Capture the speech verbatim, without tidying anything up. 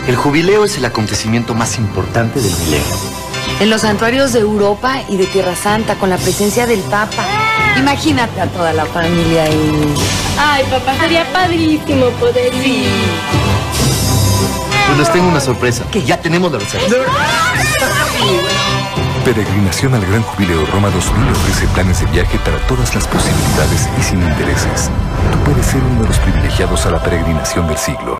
El jubileo es el acontecimiento más importante del milenio. En los santuarios de Europa y de Tierra Santa, con la presencia del Papa. Imagínate a toda la familia ahí. Ay, papá, sería padrísimo poder ir. Pues les tengo una sorpresa, que ya tenemos la reserva. Peregrinación al Gran Jubileo Roma dos mil ofrece planes de viaje para todas las posibilidades y sin intereses. Tú puedes ser uno de los privilegiados a la peregrinación del siglo.